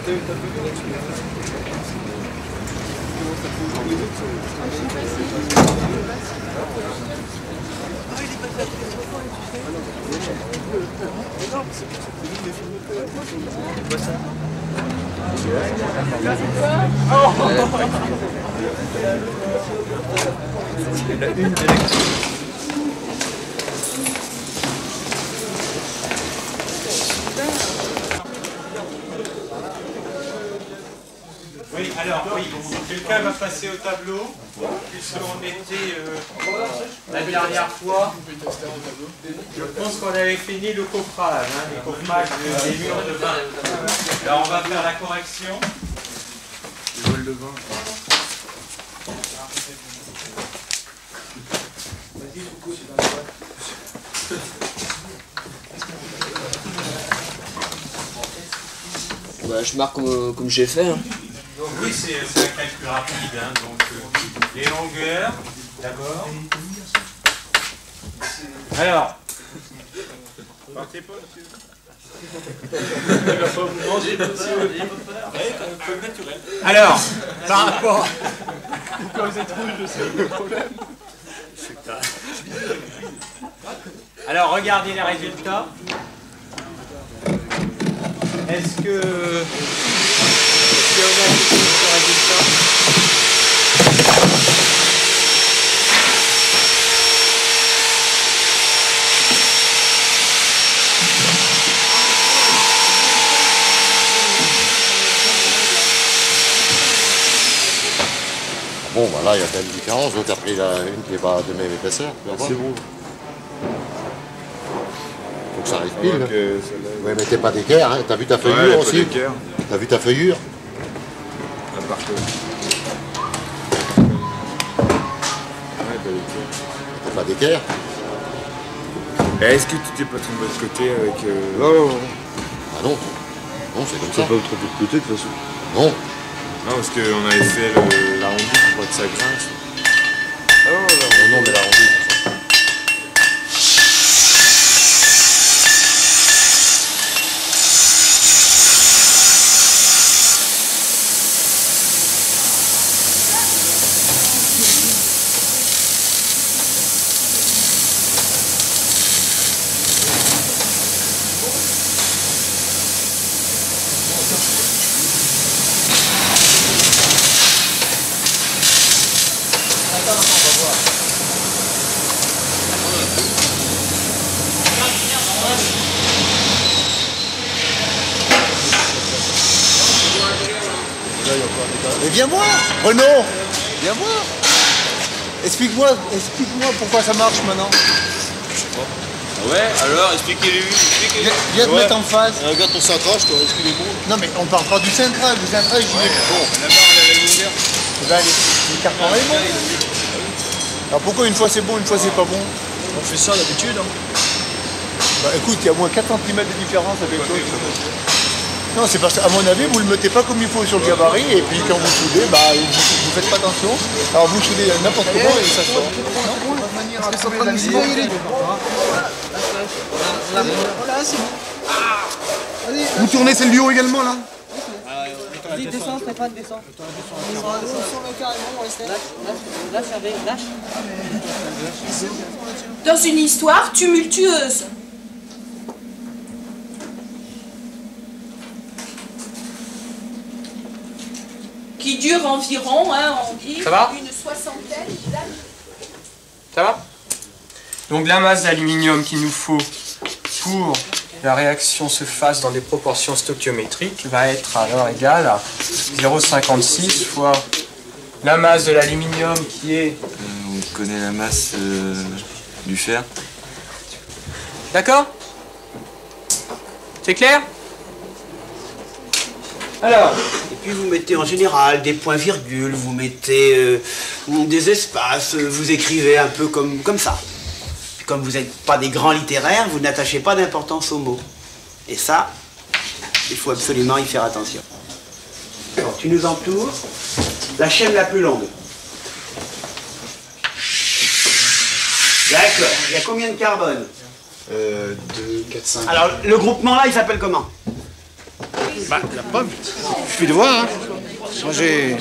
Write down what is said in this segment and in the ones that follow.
Oui, alors, oui, quelqu'un va passer au tableau, puisqu'on était la dernière fois, je pense qu'on avait fini le coffrage, le coffrage des murs de vin. Alors on va faire la correction. Le bol de vin. Bah, je marque comme j'ai fait. Hein. Donc oui, c'est un calcul rapide. Hein, donc les longueurs, d'abord. Alors. Partez pas, monsieur. Alors, par rapport. Quand vous êtes rouge, je sais le problème. Alors, regardez les résultats. Est-ce que on a ce résultat? Bon, bah là, il y a quand même une différence. L'autre a pris une qui n'est pas de même épaisseur. C'est bon. Faut que ça arrive pile. Ouais, mais t'es pas d'équerre, hein. T'as vu ta feuillure aussi? T'as vu ta feuillure? T'as pas d'équerre? Est-ce que tu t'es pas trompé de côté avec... Non. Ah non. Non, c'est comme ça. Tu t'es pas trompé de côté de toute façon. Non. Non, parce qu'on avait fait l'arrondi pour que ça grince. Ah non, mais l'arrondi. Mais viens voir, Renaud, viens voir. Explique-moi pourquoi ça marche maintenant. Ouais, alors expliquez-lui. Viens te mettre en face. Regarde ton cintrage, toi, est-ce qu'il est bon? Non mais on parle pas du cintrage, le cintrage il est bon. Là-bas, on a la lumière. Ben, les cartons est bon. Alors pourquoi une fois c'est bon, une fois c'est pas bon? On fait ça d'habitude. Hein. Bah écoute, il y a au moins 4 cm de différence avec l'autre. Non, c'est parce qu'à mon avis, vous le mettez pas comme il faut sur le gabarit, et puis quand vous soudez, bah, vous faites pas attention. Alors vous soudez n'importe comment et ça sort. Vous tournez celle du haut également là? Vas-y, descends Stéphane, descends. Descends-le carrément, lâche avec, lâche. Dans une histoire tumultueuse. Qui dure environ, on dit, une soixantaine d'années. Ça va? Donc la masse d'aluminium qu'il nous faut pour la réaction se fasse dans des proportions stoichiométriques va être alors égale à 0,56 fois la masse de l'aluminium qui est... On connaît la masse du fer. D'accord? C'est clair? Alors, et puis vous mettez en général des points-virgules, vous mettez des espaces, vous écrivez un peu comme ça. Puis comme vous n'êtes pas des grands littéraires, vous n'attachez pas d'importance aux mots. Et ça, il faut absolument y faire attention. Alors, tu nous entoures la chaîne la plus longue. D'accord. Il y a combien de carbone? 2, 4, 5. Alors, le groupement là, il s'appelle comment? Bah, la preuve, je suis de voir. Hein. Moi,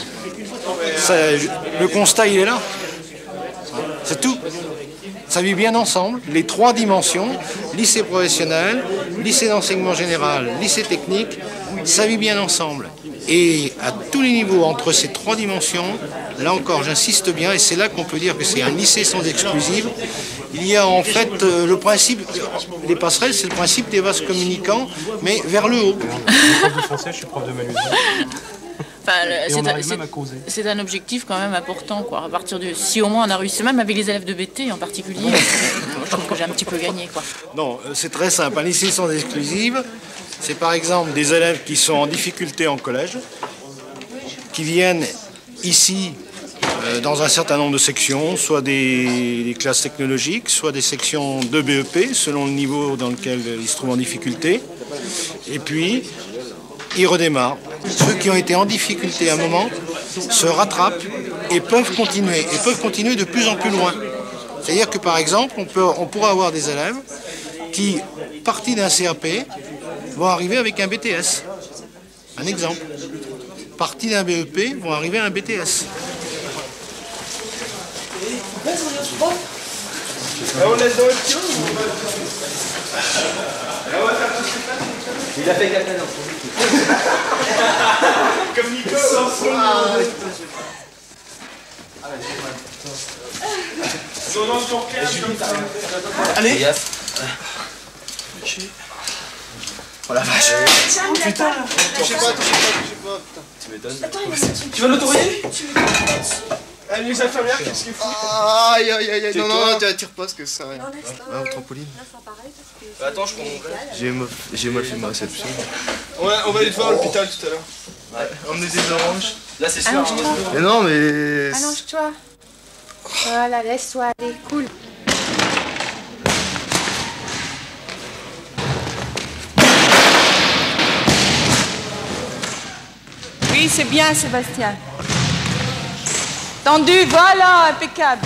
le constat, il est là. C'est tout. Ça vit bien ensemble, les trois dimensions, lycée professionnel, lycée d'enseignement général, lycée technique, ça vit bien ensemble. Et à tous les niveaux, entre ces trois dimensions, là encore, j'insiste bien, et c'est là qu'on peut dire que c'est un lycée sans exclusive, il y a en fait le principe, les passerelles, c'est le principe des vases communicants, mais vers le haut. Je suis prof de français, je suis prof de manuel. C'est un objectif quand même important, quoi. À partir de, si au moins on a réussi, même avec les élèves de BT en particulier, je trouve que j'ai un petit peu gagné, quoi. Non, c'est très simple. Un lycée sans exclusive, c'est par exemple des élèves qui sont en difficulté en collège, qui viennent ici dans un certain nombre de sections, soit des classes technologiques, soit des sections de BEP, selon le niveau dans lequel ils se trouvent en difficulté. Et puis, ils redémarrent. Ceux qui ont été en difficulté à un moment se rattrapent et peuvent continuer de plus en plus loin. C'est-à-dire que par exemple, on pourra avoir des élèves qui, partis d'un CAP, vont arriver avec un BTS. Un exemple. Partis d'un BEP vont arriver à un BTS. On laisse dans le pion. Il a fait Catalan. Comme Nico. Allez. Oh la vache. Putain. Touchez pas. Tu m'étonnes. Tu vas l'autoriser? Allez, les infirmières, qu'est-ce qu'il faut? Aïe. Non, tire pas, parce que ça rien. Ah, au trampoline. Attends, je prends. J'ai mal fait ma réception. On va aller te voir à l'hôpital tout à l'heure. Ouais. Emmener des oranges. Là, c'est sûr. Mais non, mais... Allonge-toi. Voilà, laisse-toi aller, cool. Oui, c'est bien, Sébastien. Tendu, voilà, impeccable.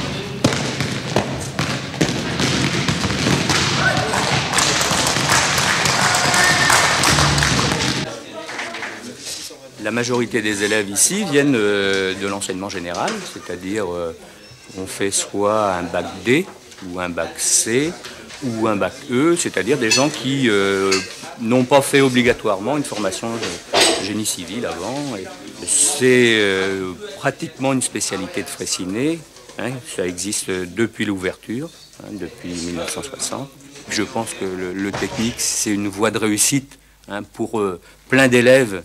La majorité des élèves ici viennent de l'enseignement général, c'est-à-dire on fait soit un bac D ou un bac C ou un bac E, c'est-à-dire des gens qui n'ont pas fait obligatoirement une formation génie civil avant. C'est pratiquement une spécialité de Fraissinet, hein, ça existe depuis l'ouverture, hein, depuis 1960. Je pense que le technique, c'est une voie de réussite, hein, pour plein d'élèves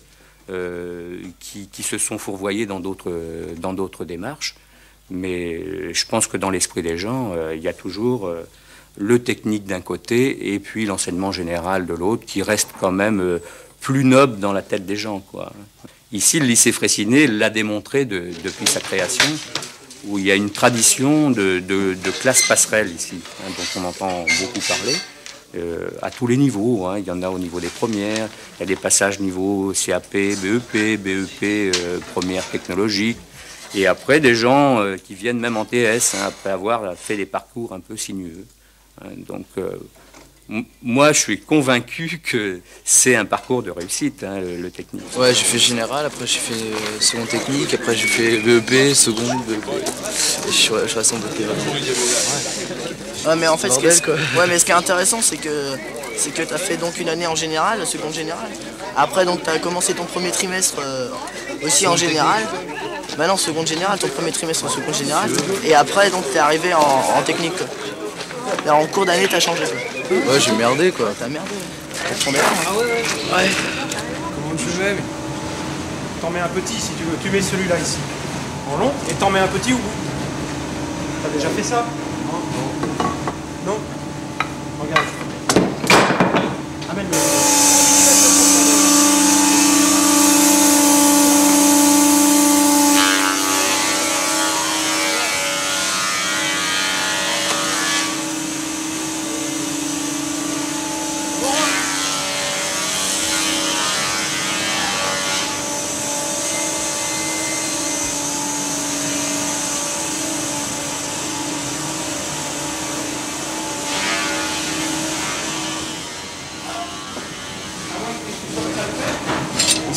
qui se sont fourvoyés dans d'autres démarches. Mais je pense que dans l'esprit des gens, il y a toujours le technique d'un côté et puis l'enseignement général de l'autre qui reste quand même plus noble dans la tête des gens, quoi. Ici, le lycée Fraissinet l'a démontré depuis sa création, où il y a une tradition de classe passerelle ici, hein, dont on entend beaucoup parler. À tous les niveaux, hein. Il y en a au niveau des premières, il y a des passages niveau CAP, BEP, première technologique, et après des gens qui viennent même en TS, hein, après avoir fait des parcours un peu sinueux. Hein. Donc moi je suis convaincu que c'est un parcours de réussite, hein, le technique. Ouais, j'ai fait général, après j'ai fait seconde technique, après j'ai fait BEP, seconde, BEP, et je reste en BEP. Ouais, mais en fait, ce qui est intéressant, c'est que tu as fait donc une année en général, seconde générale. Après, donc, tu as commencé ton premier trimestre aussi en général. Maintenant, seconde générale, ton premier trimestre en seconde générale. Et après, donc, tu es arrivé en technique. Alors, en cours d'année, tu as changé. Ouais, j'ai merdé, quoi. T'as merdé. Ah ouais. Comment tu mets? T'en mets un petit si tu veux. Tu mets celui-là ici, en long, et t'en mets un petit au bout. T'as déjà fait ça? Non. Regarde. Amène-le.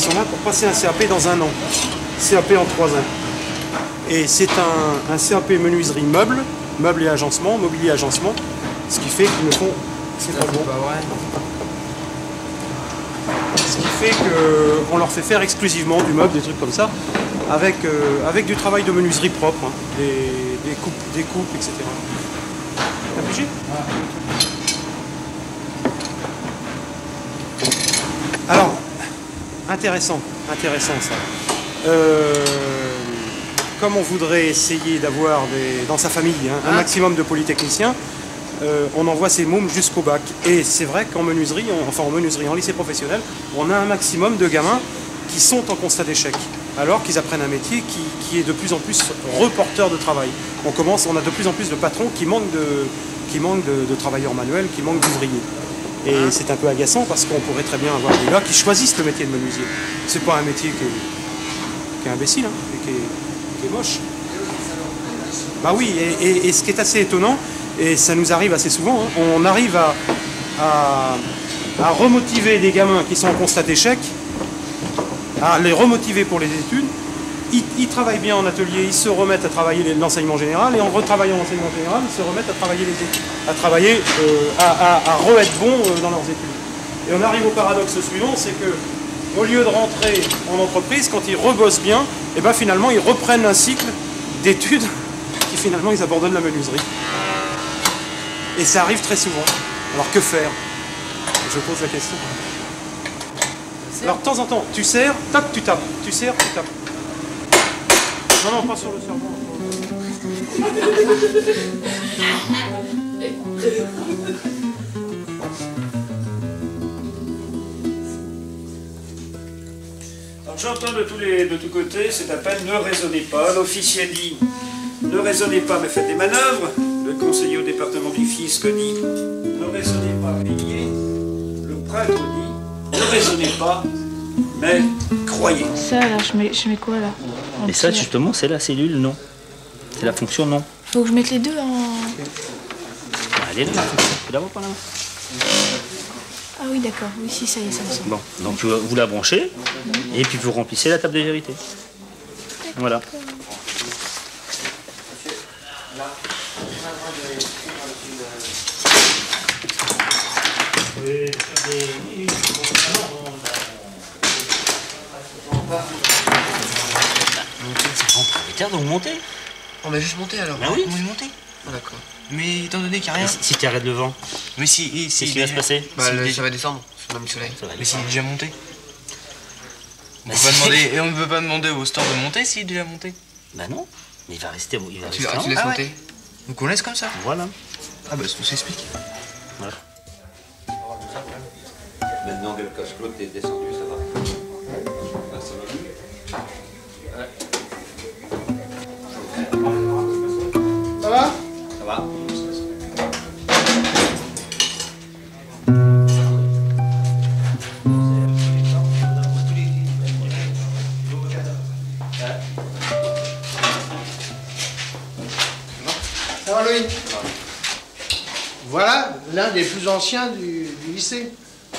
sont là pour passer un CAP dans un an. CAP en 3 ans. Et c'est un CAP menuiserie meubles et agencement, mobilier agencement, ce qui fait qu'ils me font... C'est pas bon. Ce qui fait qu'on leur fait faire exclusivement du meuble, des trucs comme ça, avec du travail de menuiserie propre, hein, des coupes, etc. T'as pigé ? Alors, intéressant ça. Comme on voudrait essayer d'avoir dans sa famille un maximum de polytechniciens, on envoie ces mômes jusqu'au bac. Et c'est vrai qu'en menuiserie, en lycée professionnel, on a un maximum de gamins qui sont en constat d'échec, alors qu'ils apprennent un métier qui est de plus en plus reporteur de travail. On a de plus en plus de patrons qui manquent de travailleurs manuels, qui manquent d'ouvriers. Et c'est un peu agaçant parce qu'on pourrait très bien avoir des gars qui choisissent le métier de menuisier. C'est pas un métier qui est imbécile, hein, et qui est moche. Bah oui, et ce qui est assez étonnant, et ça nous arrive assez souvent, hein, on arrive à remotiver des gamins qui sont en constat d'échec, à les remotiver pour les études. Ils travaillent bien en atelier, ils se remettent à travailler l'enseignement général, et en retravaillant l'enseignement général, ils se remettent à travailler les études, à re-être bons dans leurs études. Et on arrive au paradoxe suivant, c'est que au lieu de rentrer en entreprise, quand ils rebossent bien, et ben finalement ils reprennent un cycle d'études qui finalement ils abandonnent la menuiserie. Et ça arrive très souvent. Alors que faire? Je pose la question. Alors de temps en temps, tu serres, tac, tu tapes. Tu serres, tu tapes. Non, pas sur le servant. J'entends de tous côtés cet appel « Ne raisonnez pas ». L'officier dit « Ne raisonnez pas, mais faites des manœuvres ». Le conseiller au département du fisc dit « Ne raisonnez pas, payez ». Le prêtre dit « Ne raisonnez pas, mais croyez ». Ça, là, je mets quoi, là? Et ça, justement, c'est la cellule non. C'est la fonction non. Faut que je mette les deux en... Elle est là, tu la vois par là. Ah oui, d'accord. Oui, si, ça y est, ça me semble. Bon, donc vous la branchez, et puis vous remplissez la table de vérité. Voilà. De vous monter. On va juste monter alors. Bah oui. On va monter. Ah, d'accord. Mais étant donné qu'il n'y a rien. Si tu arrêtes le vent. Mais si. Qu'est-ce qui va se passer? Bah, ça va descendre. Sous le soleil. Mais s'il est déjà monté. On Bah, peut pas demander. Et on ne peut pas demander au store de monter s'il est déjà monté. Bah non. Mais il va rester. Tu laisses monter. Ouais. Donc on laisse comme ça. Voilà. Ah bah ça s'explique. Voilà. Maintenant que le casse-clotte est descendu, ça va. Là, ça va mieux. Ça va? Ça va. Ça va, Loïc? Voilà l'un des plus anciens du lycée.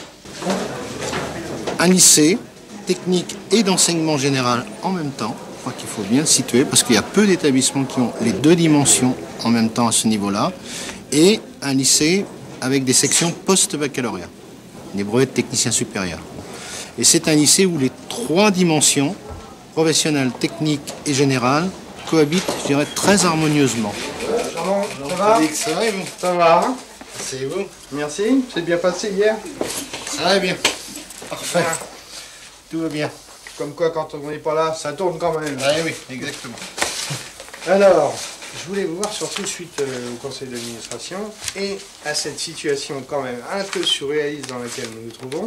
Un lycée technique et d'enseignement général en même temps. Je crois qu'il faut bien le situer parce qu'il y a peu d'établissements qui ont les deux dimensions en même temps à ce niveau-là. Et un lycée avec des sections post-baccalauréat, des brevets de technicien supérieur. Et c'est un lycée où les trois dimensions, professionnelle, technique et générale, cohabitent, je dirais, très harmonieusement. Ça va? Ça va. C'est vous. Merci. C'est bien passé hier? Très bien. Parfait. Tout va bien. Comme quoi, quand on n'est pas là, ça tourne quand même. Ah oui, exactement. Alors, je voulais vous voir surtout suite au conseil d'administration et à cette situation quand même un peu surréaliste dans laquelle nous nous trouvons.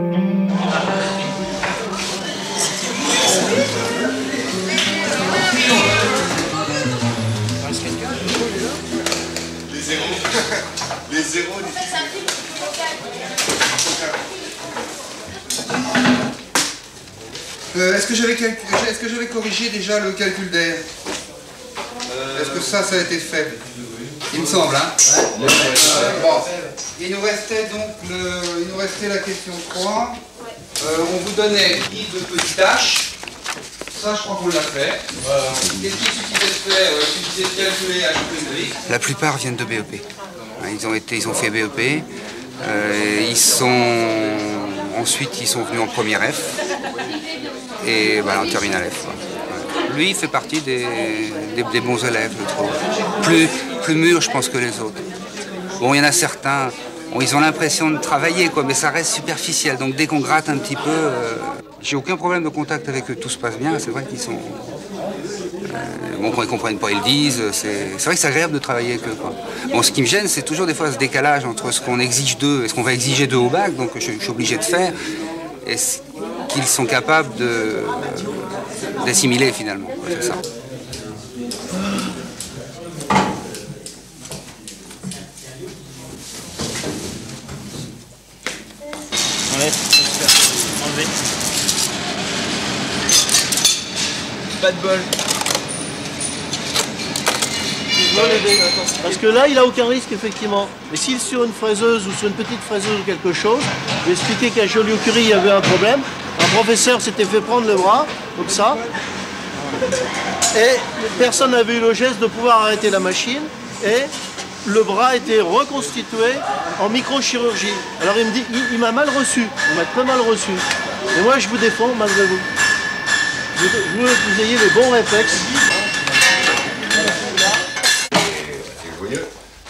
Les zéros. Est-ce que j'avais corrigé déjà le calcul d'air? Est-ce que ça a été fait? Il me semble, hein? Bon. Il nous restait donc la question 3. On vous donnait 10 de petites tâches. Ça, je crois qu'on l'a fait. Qu'est-ce qu'il suffisait de faire? Il suffisait de calculer à chaque grille. La plupart viennent de BEP. Ils ont fait BEP. Ensuite, ils sont venus en première F. Et voilà, en terminale F. Lui, il fait partie des bons élèves, je trouve. Plus mûrs, je pense, que les autres. Bon, il y en a certains, ils ont l'impression de travailler, quoi, mais ça reste superficiel. Donc dès qu'on gratte un petit peu, j'ai aucun problème de contact avec eux, tout se passe bien. C'est vrai qu'ils sont... bon, quand ils ne comprennent pas, ils le disent. C'est vrai que c'est agréable de travailler avec eux, quoi. Bon, ce qui me gêne, c'est toujours des fois ce décalage entre ce qu'on exige d'eux et ce qu'on va exiger d'eux au bac, donc je suis obligé de faire, et ce qu'ils sont capables d'assimiler finalement, c'est ça. Enlever. Pas de bol. Parce que là, il n'a aucun risque, effectivement. Mais s'il est sur une fraiseuse ou sur une petite fraiseuse ou quelque chose, j'ai expliqué qu'à Joliot-Curie, il y avait un problème. Un professeur s'était fait prendre le bras, comme ça. Et personne n'avait eu le geste de pouvoir arrêter la machine. Et le bras était reconstitué en microchirurgie. Alors il me dit, il m'a mal reçu. Il m'a très mal reçu. Et moi, je vous défends, malgré vous. Je veux que vous ayez les bons réflexes. C'est joyeux.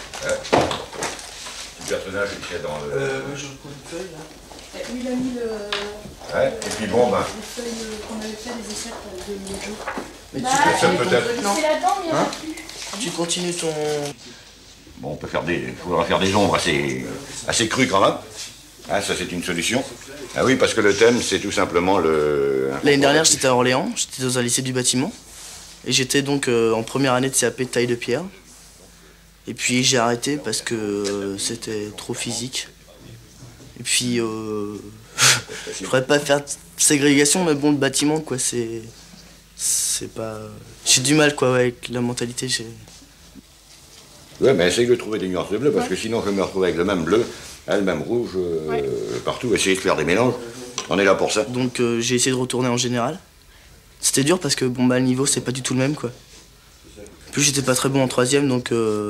Le personnage qui est dans le... Je prends une feuille là. Où il a mis le... Ouais, et puis bon, ben... Les feuilles qu'on avait fait, les essais de l'autre jour. Mais bah, tu continues peut-être... C'est là-dedans, mais il n'y en a plus. Tu continues ton... Bon, on peut faire il faudra faire des ombres assez crues quand même. Ah, ça c'est une solution. Ah oui, parce que le thème, c'est tout simplement le... L'année dernière, j'étais à Orléans, j'étais dans un lycée du bâtiment. Et j'étais donc en première année de CAP de taille de pierre. Et puis j'ai arrêté parce que c'était trop physique. Et puis, je pourrais pas faire de ségrégation, mais bon, le bâtiment, quoi, c'est pas... J'ai du mal, quoi, ouais, avec la mentalité, Ouais, mais essaye de trouver des nuances de bleu, parce que sinon je me retrouve avec le même bleu, le même rouge, partout, essayer de faire des mélanges. On est là pour ça. Donc j'ai essayé de retourner en général. C'était dur parce que bon, bah, le niveau, c'est pas du tout le même, quoi. En plus, j'étais pas très bon en troisième, donc...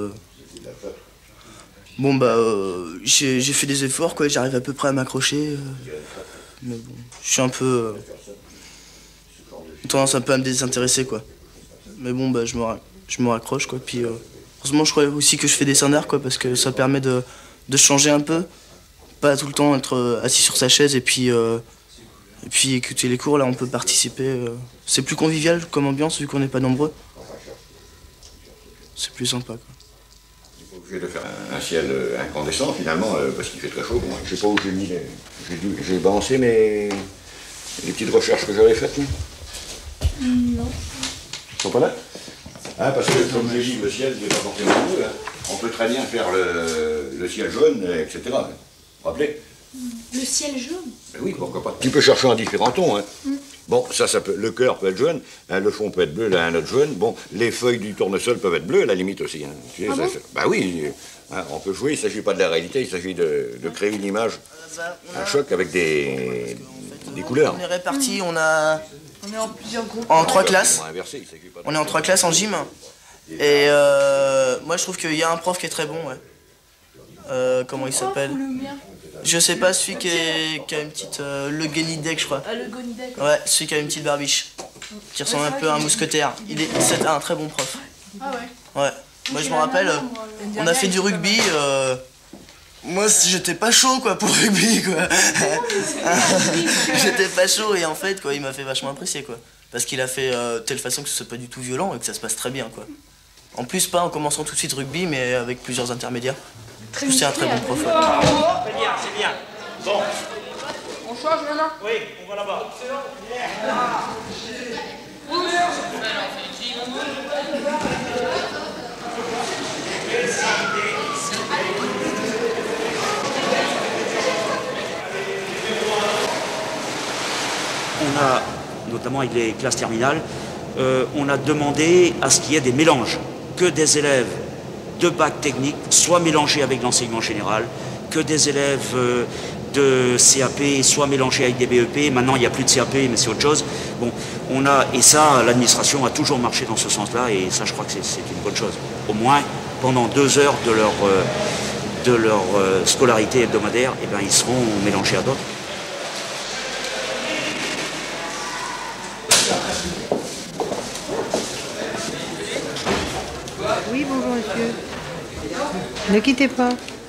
Bon, bah, j'ai fait des efforts, quoi, j'arrive à peu près à m'accrocher. Mais bon, je suis un peu... tendance un peu à me désintéresser, quoi. Mais bon, bah, je me raccroche, quoi, puis... heureusement, je crois aussi que je fais des standards, quoi, parce que ça permet de changer un peu. Pas tout le temps être assis sur sa chaise et puis écouter les cours. Là, on peut participer. C'est plus convivial comme ambiance, vu qu'on n'est pas nombreux. C'est plus sympa, quoi. On est obligé de faire un ciel incandescent, finalement, parce qu'il fait très chaud. Bon, je sais pas où j'ai mis les... J'ai balancé les petites recherches que j'avais faites, Non. Ils sont pas là? Ah, parce que, comme j'ai dit, le ciel n'est pas forcément bleu. Hein. On peut très bien faire le ciel jaune, etc. Vous vous rappelez? Le ciel jaune? Ben oui, pourquoi pas. Tu peux chercher en différents tons. Hein. Bon, ça peut, le cœur peut être jaune, hein, le fond peut être bleu, là, un autre jaune. Bon, les feuilles du tournesol peuvent être bleues, à la limite aussi. Hein. Tu sais, Ah bon? bah oui, hein, on peut jouer, il ne s'agit pas de la réalité, il s'agit de créer une image, un choc avec des couleurs. On est répartis, on est en plusieurs groupes. En 3 classes. Inversé, il s'agit pas de... On est en 3 classes en gym. Et moi, je trouve qu'il y a un prof qui est très bon, ouais. Comment il s'appelle? Je sais pas, celui qui a une petite... le Gonidec, je crois. Ah, le Gonidec. Ouais, celui qui a une petite barbiche. Qui ressemble un peu à un mousquetaire. C'est un très bon prof. Ah ouais? Ouais. Moi, je me rappelle, on a fait du rugby. Moi, j'étais pas chaud, quoi, pour le rugby, quoi. J'étais pas chaud et en fait, quoi, il m'a fait vachement apprécier, quoi. Parce qu'il a fait de telle façon que ce soit pas du tout violent et que ça se passe très bien, quoi. En plus, pas en commençant tout de suite rugby, mais avec plusieurs intermédiaires. C'est un très bon prof. Ouais. C'est bien, c'est bien. Bon. On change maintenant? Oui, on va là-bas. On a, notamment avec les classes terminales, on a demandé à ce qu'il y ait des mélanges, que des élèves de bac technique soient mélangés avec l'enseignement général, que des élèves de CAP, soit mélangés avec des BEP. Maintenant, il n'y a plus de CAP, mais c'est autre chose. Bon, et ça, l'administration a toujours marché dans ce sens-là, et ça, je crois que c'est une bonne chose. Au moins, pendant 2 heures de leur scolarité hebdomadaire, eh ben, ils seront mélangés à d'autres. Oui, bonjour monsieur. Ne quittez pas.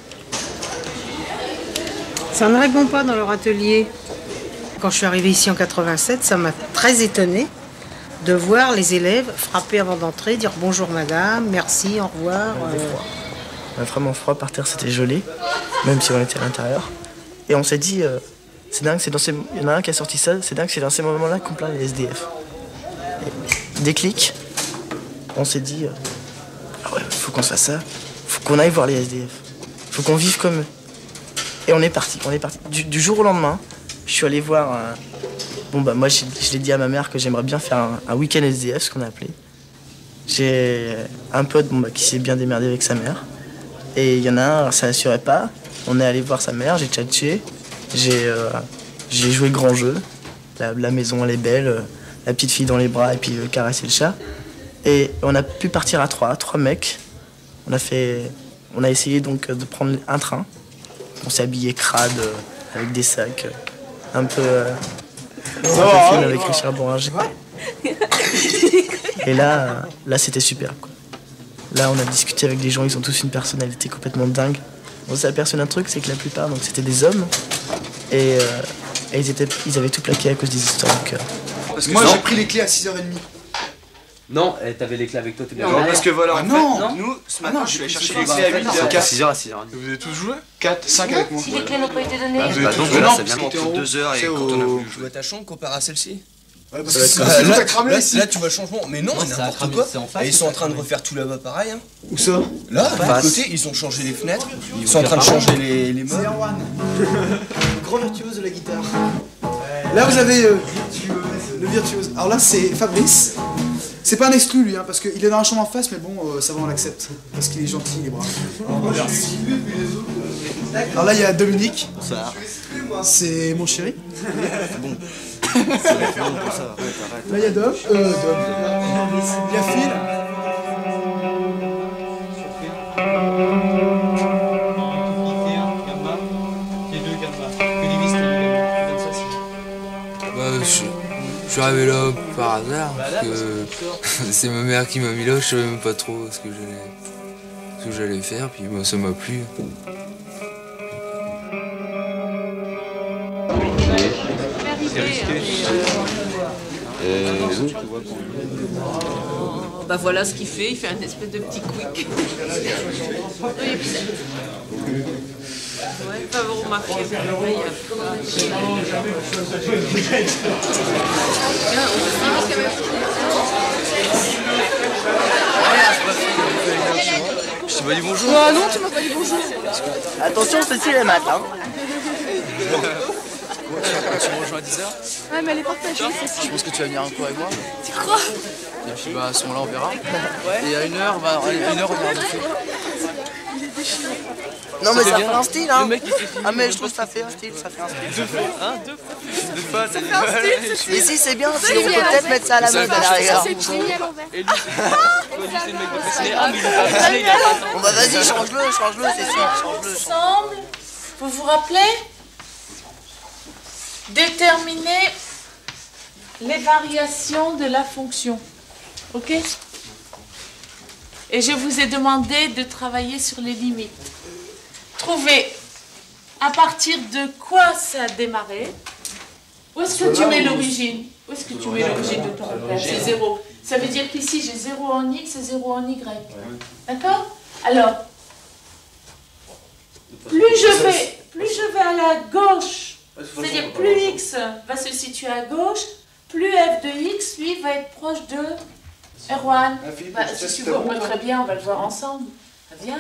Ça ne répond pas dans leur atelier. Quand je suis arrivée ici en 87, ça m'a très étonnée de voir les élèves frapper avant d'entrer, dire bonjour madame, merci, au revoir. On a vraiment froid par terre, c'était gelé, même si on était à l'intérieur. Et on s'est dit, c'est dingue, il y en a un qui a sorti ça, c'est dingue, c'est dans ces moments-là qu'on plaint les SDF. Et déclic, on s'est dit, ah ouais, faut qu'on se fasse ça, faut qu'on aille voir les SDF, faut qu'on vive comme eux. Et on est parti. Du jour au lendemain, je suis allé voir. Moi, je l'ai dit à ma mère que j'aimerais bien faire un week-end SDF, ce qu'on a appelé. J'ai un pote qui s'est bien démerdé avec sa mère. Et il y en a un, ça n'assurait pas. On est allé voir sa mère, j'ai tchatché. J'ai joué grand jeu. La maison, elle est belle. La petite fille dans les bras et puis caresser le chat. Et on a pu partir à trois mecs. On a essayé donc de prendre un train. On s'est habillé crade, avec des sacs, un peu film avec Richard Boranger. Et là c'était super, quoi. Là, on a discuté avec des gens, ils ont tous une personnalité complètement dingue. On s'est aperçu d'un truc, c'est que la plupart, donc c'était des hommes, et ils avaient tout plaqué à cause des histoires de cœur. Parce que moi, j'ai pris les clés à 6h30. Non, t'avais les clés avec toi, t'es bien. Non, parce que voilà, non, nous, ce matin, je suis allé chercher les clés à 8h. 6h à 6h. Vous avez tous joué 4, 5 avec moi. Si les clés n'ont pas été données. Vous avez tous joué, c'est bien entre 2h et quand on a voulu jouer. Ta chambre comparé à celle-ci. Ouais, parce que là, tu vois le changement, mais non, n'importe quoi. Et ils sont en train de refaire tout là-bas pareil. Hein. Où ça? Là, à côté, ils ont changé les fenêtres, ils sont en train de changer les meubles. C'est Erwan, le grand virtuose de la guitare. Là, vous avez le virtuose. Alors là, c'est Fabrice. C'est pas un exclu lui, hein, parce qu'il est dans la chambre en face, mais bon, ça va, on l'accepte. Parce qu'il est gentil, il est brave. Alors là, il y a Dominique. C'est mon chéri. C'est bon. Là, il y a Dom. Il y a Phil. Je suis arrivé là par hasard, parce que c'est ma mère qui m'a mis là, je savais même pas trop ce que j'allais faire, puis bah, ça m'a plu. Bah voilà ce qu'il fait, il fait un espèce de petit quick. Ouais, pas vous remarquer, Je t'ai pas dit bonjour. Ah non, tu m'as pas dit bonjour. Attention, ceci est mat, hein. Tu me rejoins à 10h? Ouais, mais elle est partagée, Je pense que tu vas venir un coup avec moi. Tu crois? Et puis bah, à ce moment-là, on verra. Et à 1h, on verra le fait. Non mais ça fait un style, hein. Ah mais je trouve que ça fait un style, ça fait un style. Deux fois, ça fait un style. Ici c'est bien, si on peut peut-être mettre ça à la mode à l'arrière. C'est plié à l'envers. Et lui, c'est le mec de Disney. Ah mais il est pas Disney. Bon bah vas-y, change-le, c'est sûr, change-le. Ensemble, vous vous rappelez? Déterminer les variations de la fonction. Ok? Et je vous ai demandé de travailler sur les limites. Trouver à partir de quoi ça a démarré. Où est-ce que tu mets l'origine? Où est-ce que tu mets l'origine de ton problème? C'est 0. Ça veut dire qu'ici j'ai 0 en X et 0 en Y. D'accord? Alors, plus je vais à la gauche, c'est-à-dire plus X va se situer à gauche, plus F de X, lui, va être proche de Erwan. Bah, si tu veux, moi, très bien, on va le voir ensemble. Viens.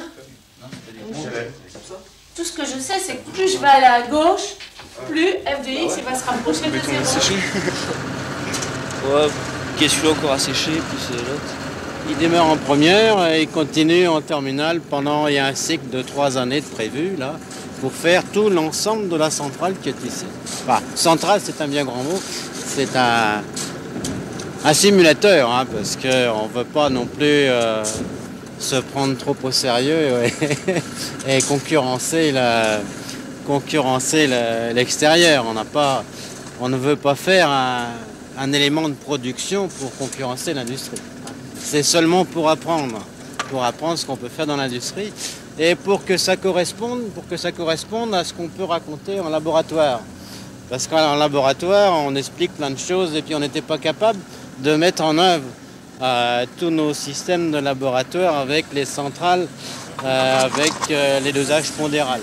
Tout ce que je sais, c'est que plus je vais aller à gauche, plus F de X il va se rapprocher de 0. Ouais, qu'est-ce qu'il a encore à sécher, puis c'est l'autre. Il démarre en première et il continue en terminale pendant, il y a un cycle de 3 années de prévu, là. pour faire tout l'ensemble de la centrale qui est ici. Enfin, centrale, c'est un bien grand mot. C'est un simulateur, hein, parce qu'on ne veut pas non plus se prendre trop au sérieux et concurrencer l'extérieur. On ne veut pas faire un élément de production pour concurrencer l'industrie. C'est seulement pour apprendre ce qu'on peut faire dans l'industrie et pour que ça corresponde à ce qu'on peut raconter en laboratoire. Parce qu'en laboratoire, on explique plein de choses et puis on n'était pas capable de mettre en œuvre tous nos systèmes de laboratoire avec les centrales, avec les dosages pondérales.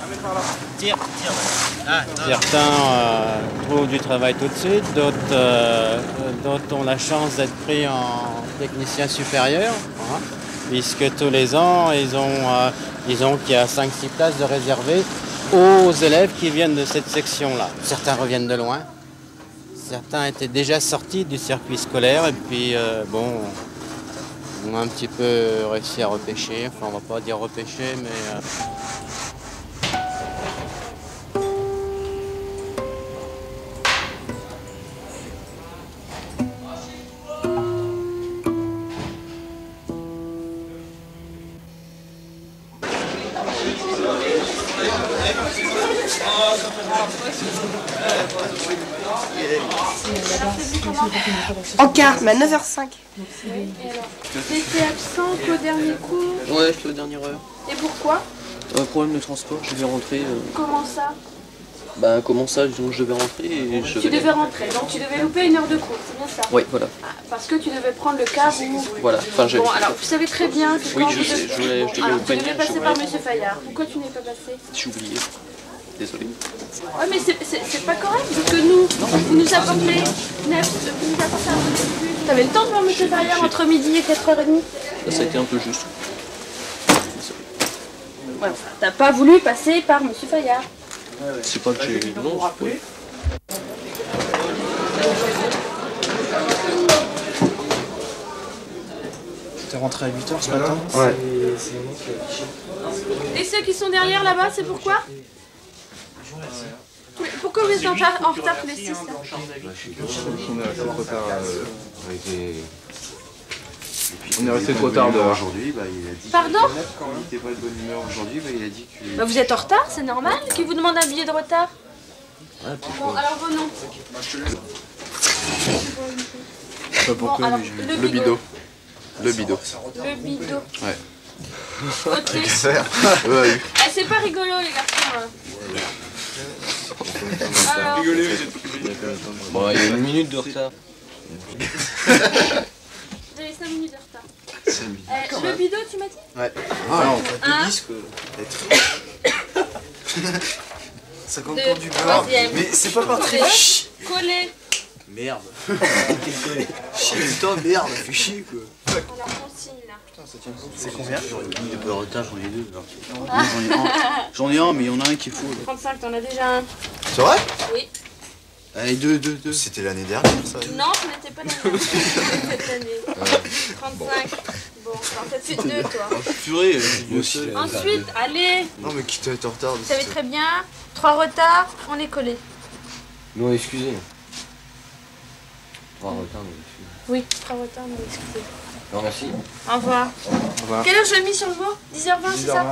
Certains trouvent du travail tout de suite, d'autres ont la chance d'être pris en technicien supérieur, hein, puisque tous les ans, ils ont qu'il y a 5-6 places de réservées aux élèves qui viennent de cette section-là. Certains reviennent de loin, certains étaient déjà sortis du circuit scolaire et puis on a un petit peu réussi à repêcher, enfin on va pas dire repêcher, mais... En quart, mais à 9h05. T'étais absent qu'au dernier cours? Ouais, j'étais aux dernières heures. Et pourquoi? Problème de transport, je devais rentrer. Comment ça? Bah comment ça, donc je devais rentrer et je... Tu devais rentrer, donc tu devais louper 1 heure de cours, c'est bien ça? Oui, voilà. Ah, parce que tu devais prendre le car ou... Voilà, enfin j'ai... Bon, alors vous savez très bien que oui, quand je sais, je devais vous tu devais prévenir. passer par Monsieur Fayard. Pourquoi tu n'es pas passé? J'ai oublié. Désolé. Ouais, mais c'est pas correct, parce que vous nous apportez un peu de plus. T'avais le temps de voir Monsieur Fayard entre midi et 4h30? Ça a été un peu juste. Ouais, t'as pas voulu passer par Monsieur Fayard. C'est pas que j'ai... Non, ouais. T'es rentré à 8h ce matin? Ouais. Et ceux qui sont derrière là-bas, c'est pourquoi? Pourquoi vous êtes en retard tous les 6 là? On est resté trop tard dehors aujourd'hui, bah, il a dit. Pardon? Il n'était pas de bonne humeur aujourd'hui, bah, il a dit que. Bah, vous êtes en retard, c'est normal. Qui vous demande un billet de retard? Ouais, Bon, alors vos noms. Je sais pas pourquoi, Bon, alors, mais le bido. Le bido. Le bido. Ouais. Ok. Ouais. Ah, c'est pas rigolo les garçons. Alors... Bon, il y a 1 minute de retard. Vous avez 5 minutes de retard. 5 minutes. Le bido, tu m'as dit? Ouais. Ah non, on fait 2 disques. 50 Deux, pour du beurre. troisième. Mais c'est pas par Collé. triche. Collé. Merde. Chier putain, merde, fais chier quoi. On leur consigne là. C'est combien? J'aurais une minute de peu de retard, j'en ai 2. Ah. J'en ai un, mais il y en a un qui est faux. 35, t'en as déjà un. C'est vrai? Oui. Allez, 2. C'était l'année dernière ça. Non, ce n'était pas l'année cette année. 35. Bon, t'en as fait 2 toi. Purée, Ensuite, allez. Non mais qui t'a été en retard? Vous savez très bien, 3 retards, on est collé. Non, excusez. 3 retards, mais excusez. Oui, 3 retards, mais excusez. Non, merci. Au revoir. Au revoir. Quelle heure j'ai mis sur le mot? 10h20, c'est ça?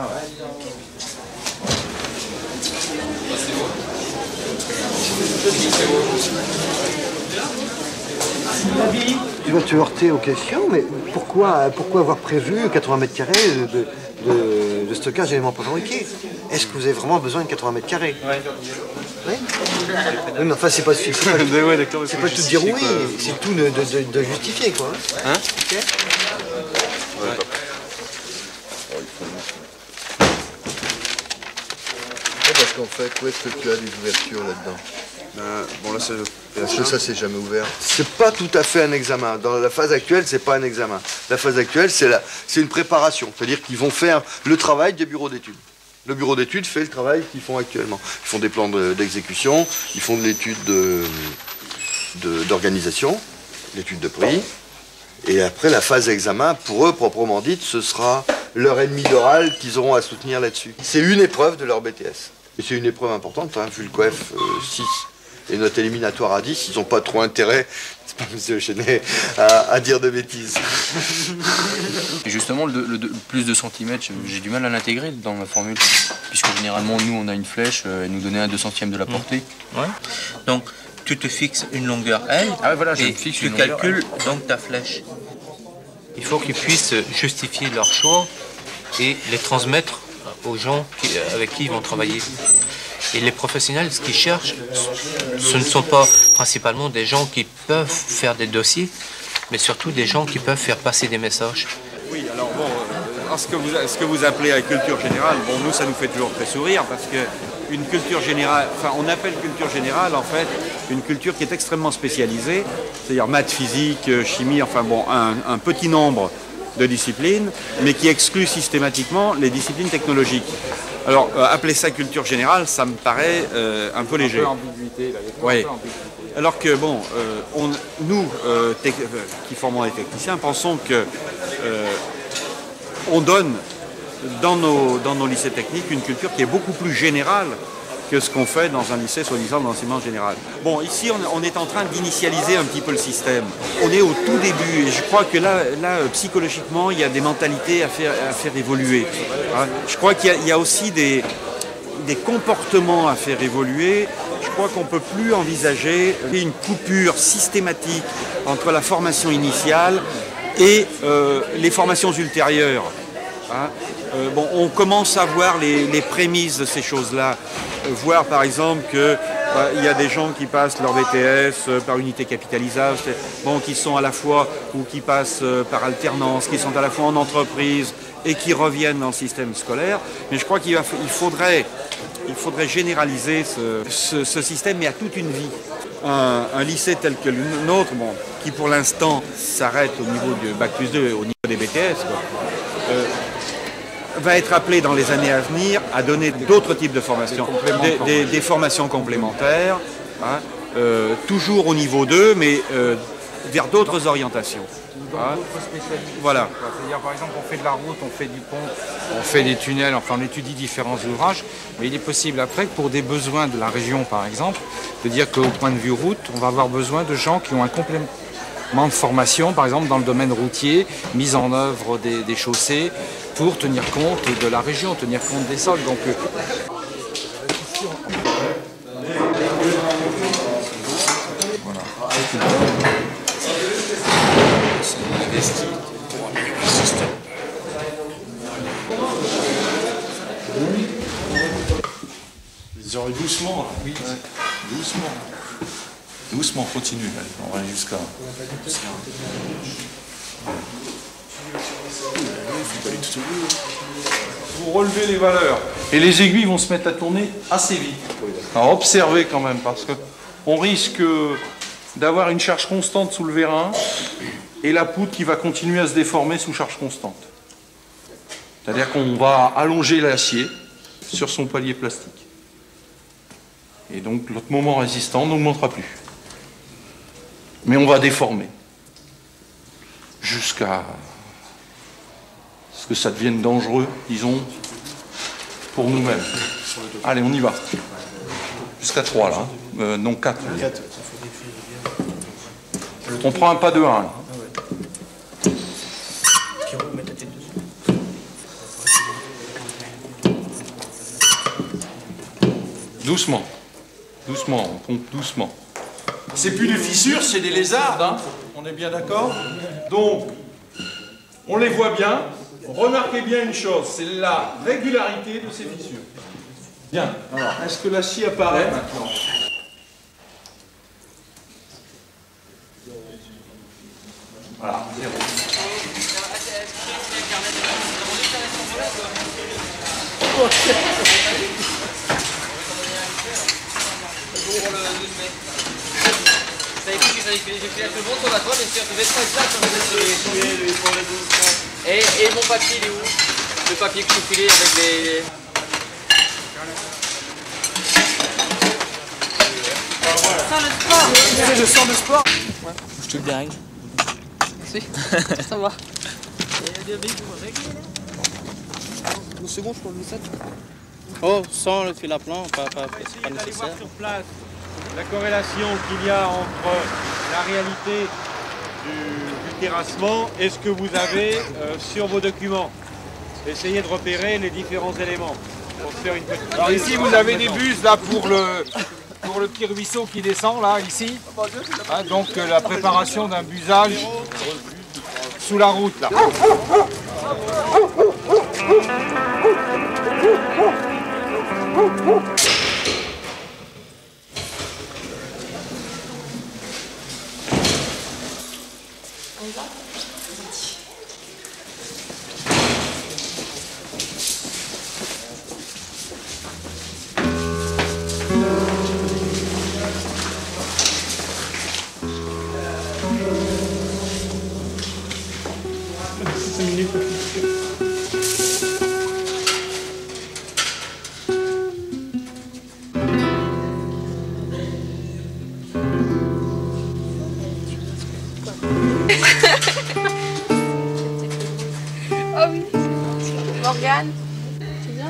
Tu vas te heurter aux questions, mais pourquoi avoir prévu 80 mètres carrés de stockage d'éléments préfabriqués? Est-ce que vous avez vraiment besoin de 80 mètres carrés? Oui. Oui, mais enfin, c'est pas tout dire oui, c'est tout de justifier, quoi. Hein? Ok. Parce qu'en fait, où est-ce que tu as des ouvertures là-dedans? Bon, là, Parce que ça, c'est jamais ouvert. C'est pas tout à fait un examen. Dans la phase actuelle, c'est pas un examen. La phase actuelle, c'est une préparation. C'est-à-dire qu'ils vont faire le travail des bureaux d'études. Le bureau d'études fait le travail qu'ils font actuellement. Ils font des plans d'exécution, ils font de l'étude d'organisation, l'étude de prix. Et après, la phase examen, pour eux, proprement dite, ce sera leur ennemi d'oral qu'ils auront à soutenir là-dessus. C'est une épreuve de leur BTS. Et c'est une épreuve importante, hein, vu le coef 6 et notre éliminatoire à 10, ils n'ont pas trop intérêt, c'est pas M. Chenet, à dire de bêtises. Et justement, le plus de centimètres, j'ai du mal à l'intégrer dans ma formule, puisque généralement, nous, on a une flèche, elle nous donnait un 2/100 de la portée. Ouais. Donc, tu te fixes une longueur L, voilà, et tu calcules donc ta flèche. Il faut qu'ils puissent justifier leur choix et les transmettre aux gens avec qui ils vont travailler. Et les professionnels, ce qu'ils cherchent, ce ne sont pas principalement des gens qui peuvent faire des dossiers, mais surtout des gens qui peuvent faire passer des messages. Oui, alors bon, ce que vous appelez la culture générale, bon, nous, ça nous fait toujours très sourire, parce que une culture générale, enfin, on appelle culture générale, en fait, une culture qui est extrêmement spécialisée, c'est-à-dire maths, physique, chimie, enfin bon, un petit nombre de disciplines, mais qui exclut systématiquement les disciplines technologiques. Alors, appeler ça culture générale, ça me paraît un peu léger. Un peu ambiguïté, là. Oui. Alors que, bon, nous, qui formons les techniciens, pensons que on donne dans nos lycées techniques une culture qui est beaucoup plus générale que ce qu'on fait dans un lycée soi-disant d'enseignement général. Bon, ici, on est en train d'initialiser un petit peu le système. On est au tout début et je crois que là psychologiquement, il y a des mentalités à faire évoluer. Hein. Je crois qu'il y a aussi des comportements à faire évoluer. Je crois qu'on ne peut plus envisager une coupure systématique entre la formation initiale et les formations ultérieures. Hein. Bon, on commence à voir les prémices de ces choses-là. Voir par exemple qu'il y a des gens qui passent leur BTS par unité capitalisable, bon, qui sont à la fois, ou qui passent par alternance, qui sont à la fois en entreprise et qui reviennent dans le système scolaire. Mais je crois qu'il faudrait généraliser ce système, mais à toute une vie. Un lycée tel que le nôtre, bon, qui pour l'instant s'arrête au niveau du Bac+2, au niveau des BTS, quoi, va être appelé dans les années à venir à donner d'autres types de formations, des formations complémentaires, hein, toujours au niveau 2, mais vers d'autres orientations. Dans d'autres spécialités. Voilà. C'est-à-dire, par exemple, on fait de la route, on fait du pont, on fait des tunnels, enfin on étudie différents ouvrages, mais il est possible après que pour des besoins de la région, par exemple, de dire qu'au point de vue route, on va avoir besoin de gens qui ont un complément de formation, par exemple dans le domaine routier, mise en œuvre des chaussées, pour tenir compte de la région, tenir compte des sols. Donc, voilà. Ils auraient doucement, oui. Ouais. Doucement. Doucement, continue. Allez, on va aller jusqu'à. Vous relevez les valeurs et les aiguilles vont se mettre à tourner assez vite. Alors observez quand même parce que on risque d'avoir une charge constante sous le vérin et la poutre qui va continuer à se déformer sous charge constante. C'est-à-dire qu'on va allonger l'acier sur son palier plastique. Et donc notre moment résistant n'augmentera plus. Mais on va déformer jusqu'à ce que ça devienne dangereux, disons, pour nous-mêmes. Allez, on y va. Jusqu'à 3 là. Non, 4. On prend un pas de 1. Doucement. Doucement, on compte doucement. C'est plus des fissures, c'est des lézardes, hein. On est bien d'accord? Donc, on les voit bien. Remarquez bien une chose, c'est la régularité de ces fissures. Bien. Alors, est-ce que l'acier apparaît maintenant? Voilà, 0. J'ai fait tout le monde sur la toile, bien sûr, tu mets pas ça et mon papier, il est où? Le papier que je filais avec les... Sans le sport. C'est le sang de sport. Ouais. Je te le dirige. Merci. Ça va. au second, je crois, le 7. Oh, sans le fil à plan, c'est pas Allez nécessaire. voir sur place la corrélation qu'il y a entre la réalité du terrassement et ce que vous avez sur vos documents. Essayez de repérer les différents éléments pour se faire une petite... Alors ici, vous avez des buses là pour le petit ruisseau qui descend là, ici. Hein, donc la préparation d'un busage sous la route là. Oh oui, Morgane, c'est bien.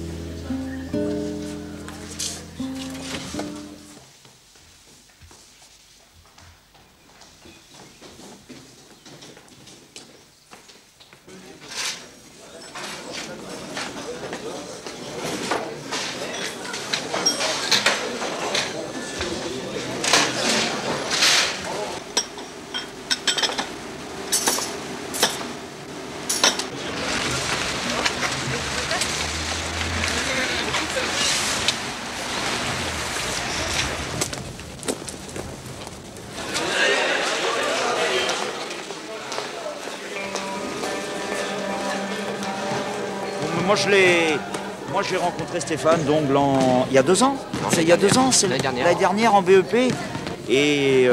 Moi j'ai rencontré Stéphane donc il y a 2 ans. C'est il y a 2 ans, c'est l'année dernière en BEP. Et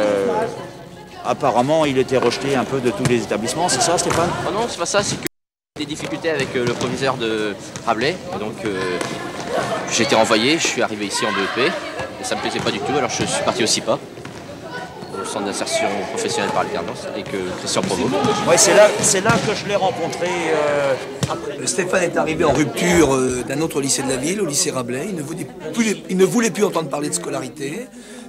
apparemment il était rejeté un peu de tous les établissements, c'est ça Stéphane? Oh non, c'est pas ça, c'est que j'ai des difficultés avec le proviseur de Rabelais. Et donc j'ai été renvoyé, je suis arrivé ici en BEP et ça me plaisait pas du tout, alors je suis parti au CIPA, au centre d'insertion professionnelle par alternance, avec Christian Provost. Ouais, c'est là que je l'ai rencontré. Stéphane est arrivé en rupture d'un autre lycée de la ville, au lycée Rabelais. Il ne voulait plus entendre parler de scolarité.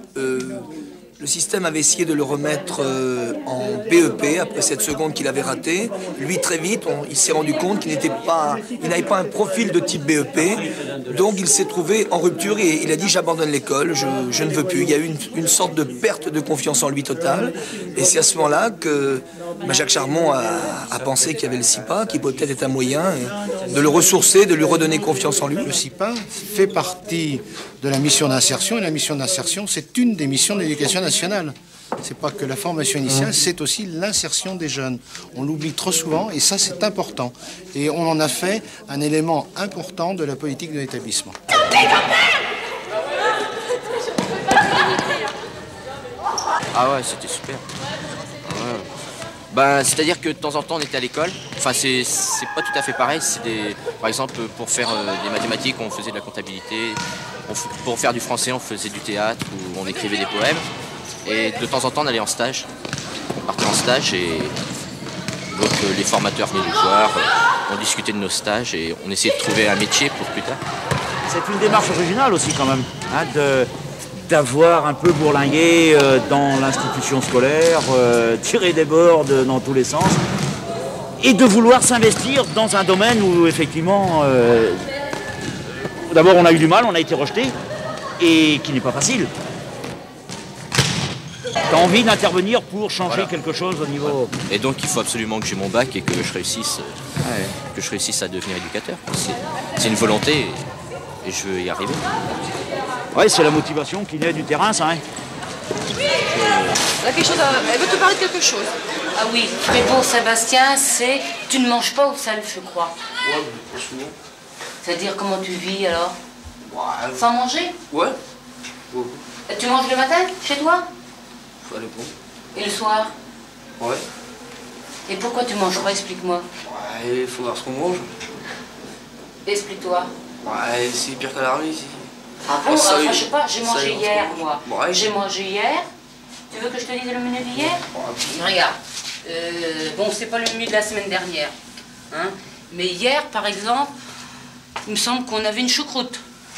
Le système avait essayé de le remettre en BEP après cette seconde qu'il avait ratée. Lui, très vite, il s'est rendu compte qu'il n'avait pas un profil de type BEP. Donc, il s'est trouvé en rupture et il a dit « j'abandonne l'école, je ne veux plus ». Il y a eu une sorte de perte de confiance en lui totale. Et c'est à ce moment-là que Jacques Charmont a pensé qu'il y avait le CIPA, qui peut-être être un moyen de le ressourcer, de lui redonner confiance en lui. Le CIPA fait partie de la mission d'insertion, et la mission d'insertion, c'est une des missions de l'éducation nationale. C'est pas que la formation initiale, c'est aussi l'insertion des jeunes. On l'oublie trop souvent, et ça, c'est important. Et on en a fait un élément important de la politique de l'établissement. Ah ouais, c'était super. Ouais. Ben, c'est-à-dire que de temps en temps on était à l'école, enfin c'est pas tout à fait pareil, par exemple pour faire des mathématiques on faisait de la comptabilité, pour faire du français on faisait du théâtre ou on écrivait des poèmes, et de temps en temps on allait en stage, on partait en stage et donc les formateurs venaient nous voir, on discutait de nos stages et on essayait de trouver un métier pour plus tard. C'est une démarche originale aussi quand même, hein, d'avoir un peu bourlingué dans l'institution scolaire, tirer des bords dans tous les sens, et de vouloir s'investir dans un domaine où effectivement, d'abord on a eu du mal, on a été rejeté, et qui n'est pas facile. Tu as envie d'intervenir pour changer quelque chose au niveau... Et donc il faut absolument que j'ai mon bac et que je réussisse, à devenir éducateur. C'est une volonté et je veux y arriver. Ouais, c'est la motivation qui naît du terrain, ça, hein. Elle a quelque chose elle veut te parler de quelque chose. Ah oui, mais bon, Sébastien, c'est... Tu ne manges pas au salé, je crois. Ouais, pas souvent. C'est-à-dire, comment tu vis, alors? Ouais. Sans manger? Ouais. Et tu manges le matin, chez toi? Ça dépend. Et le soir? Ouais. Et pourquoi tu manges pas, explique-moi. Ouais, il faut voir ce qu'on mange. Explique-toi. Ouais, c'est pire qu'à l'armée ici. Ah bon? Ça, Enfin, je sais pas, j'ai mangé hier, moi. Ouais. J'ai mangé hier. Tu veux que je te dise le menu d'hier? Regarde. Bon, c'est pas le menu de la semaine dernière. Hein? Mais hier, par exemple, il me semble qu'on avait une choucroute.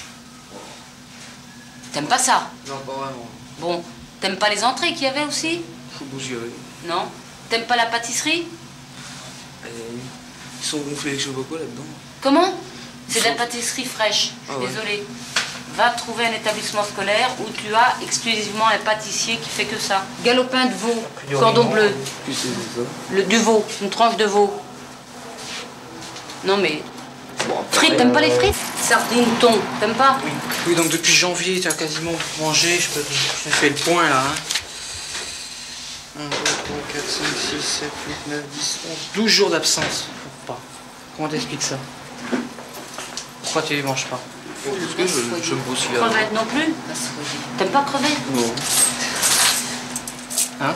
T'aimes pas ça? Non, pas vraiment. Bon, t'aimes pas les entrées qu'il y avait aussi? Choubougie, oui. Non? T'aimes pas la pâtisserie? Ils sont gonflés avec je sais pas quoi là-dedans. Comment? C'est de la pâtisserie fraîche, je Ah suis ouais. désolée. Va trouver un établissement scolaire où tu as exclusivement un pâtissier qui fait que ça. Galopin de veau, cordon bleu. Qu'est-ce que c'est ça? Du veau, une tranche de veau. Non mais... Frites, t'aimes pas les frites? Sardines, thon, t'aimes pas? Oui. Oui, donc depuis janvier, tu as quasiment mangé, je fais le point là. Hein. 1, 2, 3, 4, 5, 6, 7, 8, 9, 10, 11, 12 jours d'absence. Pas. Comment t'expliques ça? Pourquoi tu les manges pas? Parce que je me brousse là. Crevettes non plus? T'aimes pas crevettes? Non. Hein?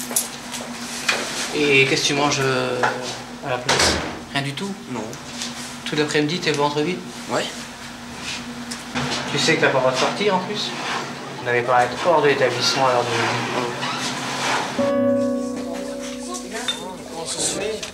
Et qu'est-ce que tu manges à la place? Rien du tout? Non. Tout l'après-midi, t'es ventre vide? Ouais. Tu sais que t'as pas le droit de sortir en plus? Vous n'avez pas à être hors de l'établissement à l'heure de midi. Comment ça se fait?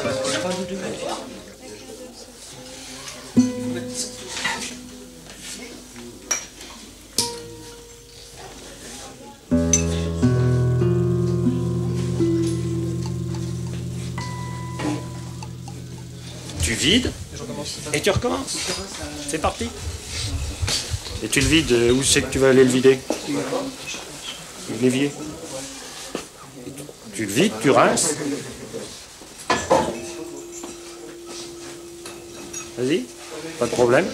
Tu vides et tu recommences. C'est parti. Et tu le vides, où c'est que tu vas aller le vider? L'évier. Tu le vides, tu rinces. Vas-y, pas de problème.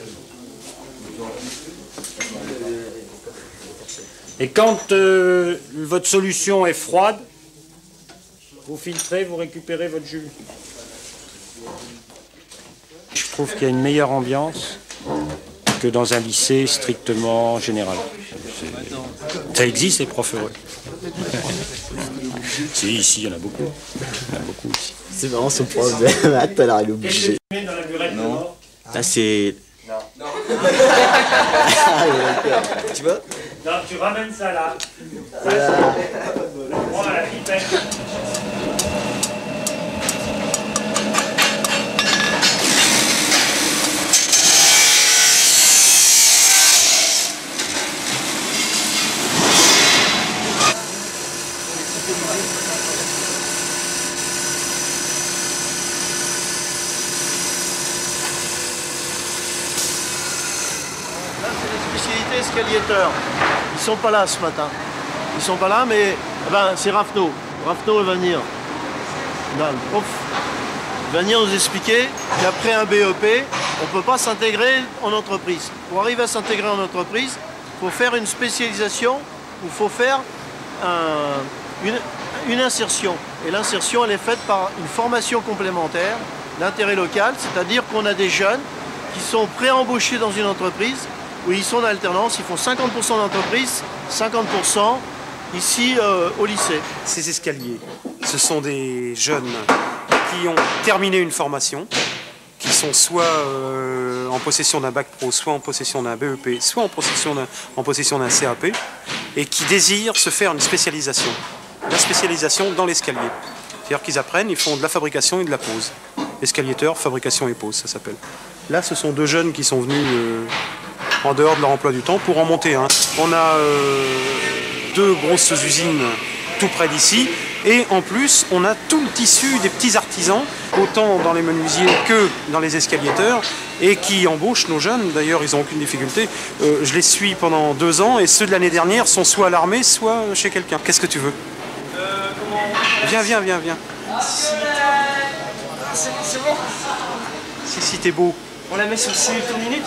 Et quand votre solution est froide, vous filtrez, vous récupérez votre jus. Je trouve qu'il y a une meilleure ambiance que dans un lycée strictement général. Ça existe, les profs heureux. Si, ici, il y en a beaucoup. Il y en a beaucoup ici. C'est marrant ce problème. Attends, alors il est obligé. Non. Là, c'est... Non. Tu vois? Non, tu ramènes ça là. Voilà. Prends à la pipette. Spécialité escaliéteur. Ils sont pas là ce matin. Ils sont pas là, mais c'est Rafno. Rafno va venir. Là, le prof va venir nous expliquer qu'après un BEP, on ne peut pas s'intégrer en entreprise. Pour arriver à s'intégrer en entreprise, il faut faire une spécialisation ou il faut faire une insertion. Et l'insertion, elle est faite par une formation complémentaire d'intérêt local, c'est-à-dire qu'on a des jeunes qui sont pré-embauchés dans une entreprise où ils sont en alternance, ils font 50% d'entreprise, 50% ici au lycée. Ces escaliers, ce sont des jeunes qui ont terminé une formation, qui sont soit en possession d'un bac pro, soit en possession d'un BEP, soit en possession d'un CAP, et qui désirent se faire une spécialisation. La spécialisation dans l'escalier. C'est-à-dire qu'ils apprennent, ils font de la fabrication et de la pose. Escaliéteur, fabrication et pose, ça s'appelle. Là, ce sont deux jeunes qui sont venus en dehors de leur emploi du temps pour en monter un. On a deux grosses usines tout près d'ici et en plus on a tout le tissu des petits artisans, autant dans les menuisiers que dans les escaliéteurs, et qui embauchent nos jeunes. D'ailleurs ils n'ont aucune difficulté. Je les suis pendant 2 ans et ceux de l'année dernière sont soit à l'armée soit chez quelqu'un. Qu'est-ce que tu veux? Viens. C'est bon. Si t'es beau. On la met sur 6 minutes.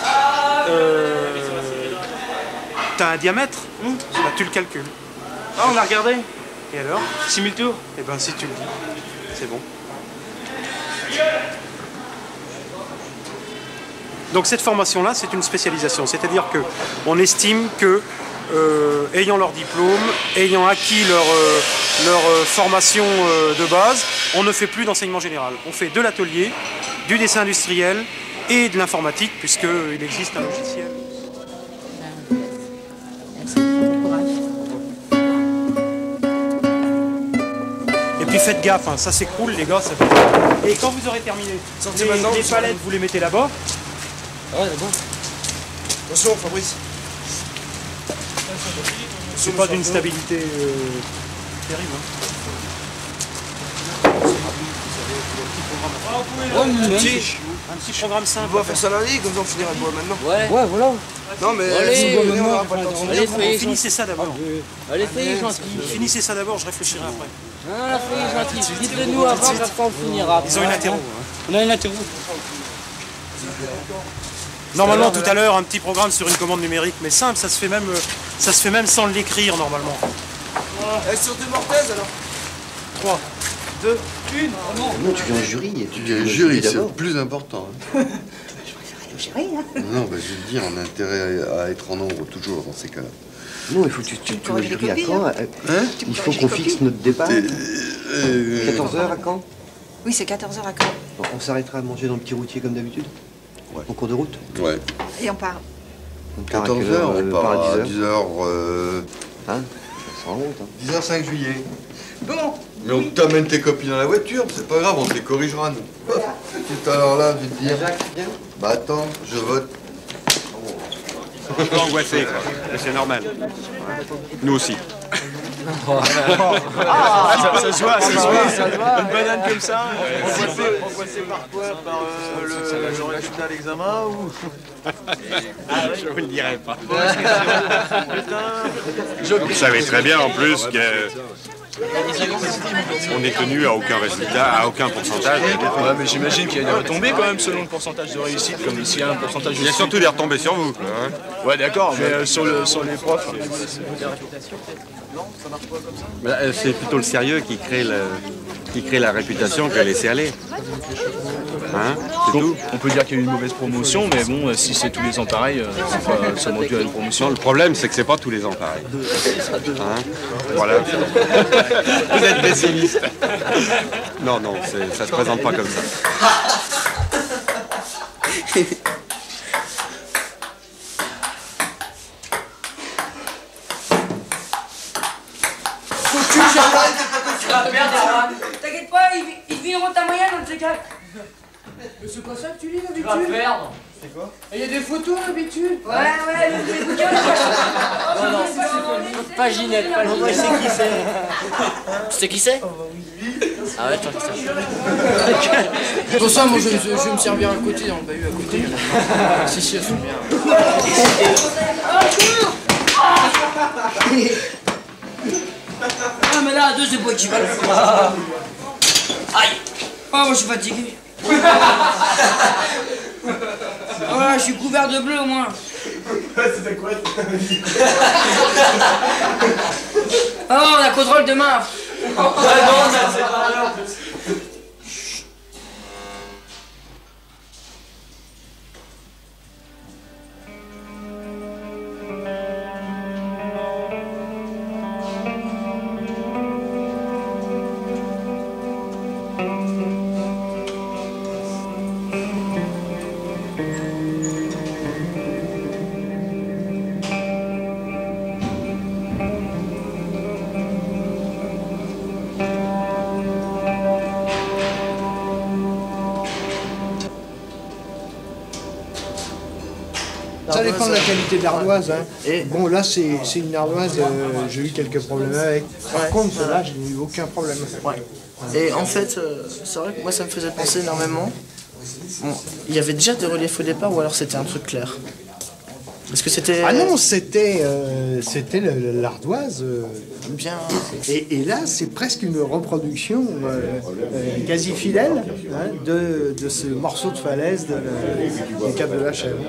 T'as un diamètre? Bah, tu le calcules. Ah, on a regardé. Et alors? 6000 tours. Eh ben si tu le dis, c'est bon. Donc cette formation-là, c'est une spécialisation. C'est-à-dire qu'on estime que, ayant leur diplôme, ayant acquis leur formation de base, on ne fait plus d'enseignement général. On fait de l'atelier, du dessin industriel et de l'informatique, puisqu'il existe un logiciel. Et puis faites gaffe, hein, ça s'écroule les gars. Ça... Et quand vous aurez terminé, les palettes vous les mettez là-bas. Ah ouais, là-bas. Attention Fabrice. C'est pas d'une stabilité terrible. Hein. Un petit programme simple. On va faire ça lundi, comme ça on finira de boire maintenant. Ouais, voilà. Non mais allez, on n'aura pas le temps de finir. Finissez ça d'abord. Allez, soyez gentils. Finissez ça d'abord, je réfléchirai après. Non, soyez gentils. Dites-le nous avant, comme ça on finira. Ils ont une interro. On a une interro. Normalement, tout à l'heure, un petit programme sur une commande numérique, mais simple, ça se fait même sans l'écrire normalement. Sur deux mortaises alors. 3, 2, 1. Non, tu viens en jury. Tu viens en jury, c'est le plus important. Non, bah, je veux dire, on a intérêt à être en nombre toujours dans ces cas-là. Non, il faut que tu le jury à quand il faut qu'on fixe notre départ. 14h à quand? Oui, c'est 14h à quand? On s'arrêtera à manger dans le petit routier comme d'habitude? Ouais. En cours de route? Ouais. Et on part. 14h, on part à 10h. Hein? Ça sera honte, hein. 10h 5 juillet. Bon. Mais on t'amène tes copines dans la voiture, c'est pas grave, on te les corrigera nous. Tout à l'heure là, je vais te dire. Bah attends, je vote. Je suis angoissé, quoi. Mais c'est normal. Nous aussi. Ça se voit. Une banane comme ça. Angoissé par quoi? Par le résultat à l'examen ou... Je vous le dirai pas. Vous savez très bien en plus que on est tenu à aucun résultat, à aucun pourcentage. Ouais, mais j'imagine qu'il y a des retombées quand même selon le pourcentage de réussite, comme s'il y a un pourcentage de... Il y a surtout des retombées sur vous. Hein. Ouais, d'accord, mais sur les profs... C'est plutôt le sérieux qui crée la réputation que laisser aller. Hein, c'est tout. On peut dire qu'il y a eu une mauvaise promotion, mais bon, si c'est tous les ans pareil, c'est pas seulement dû à une promotion. Non, le problème, c'est que c'est pas tous les ans pareil. Hein, voilà. Vous êtes pessimiste. Non, ça se présente pas comme ça. T'inquiète pas, ils viendront ta moyenne dans ces cas. Mais c'est pas ça que tu lis d'habitude? Tu vas perdre. C'est quoi? Il y a des photos d'habitude? Ouais, les bouquins. Non, pas Ginette, pas Ginette. C'est qui c'est? Tu sais qui c'est? Ah ouais, toi qui sais. Pour ça, moi je vais me servir à côté, dans le bahut à côté. Si, elles sont bien. Ah, mais là, à deux, c'est pas équivalent. Aïe! Ah, moi je suis fatigué. Voilà, je suis couvert de bleu au moins. C'était quoi? Ah, on a contrôle demain. Ça dépend de la qualité de l'ardoise. Hein. Et bon, là, c'est une ardoise, j'ai eu quelques problèmes avec. Par contre, là, je n'ai eu aucun problème. Ouais. Et en fait, c'est vrai que moi, ça me faisait penser énormément. Bon, il y avait déjà des reliefs au départ ou alors c'était un truc clair? Est-ce que c'était... Ah non, c'était l'ardoise. Bien. Et là, c'est presque une reproduction quasi fidèle hein, de ce morceau de falaise du Cap de la Chèvre.